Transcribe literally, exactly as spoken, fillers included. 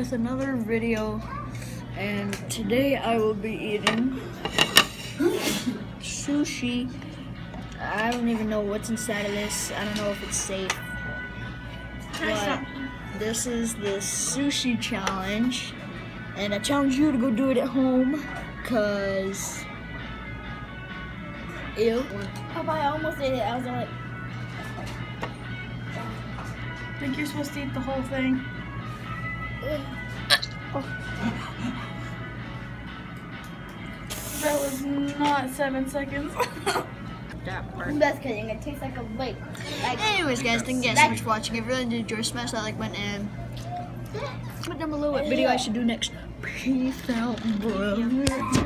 with another video, and today I will be eating sushi. I don't even know what's inside of this. I don't know if it's safe. But this is the sushi challenge, and I challenge you to go do it at home, cause ew. Oh, I almost ate it. I was like, I think you're supposed to eat the whole thing. oh. That was not seven seconds. That part. That's kidding. It tastes like a bite. Like, Anyways, guys, thank you guys so much for watching. If you really did enjoy, smash that like button and comment down below what video I should do next. Peace out, bro.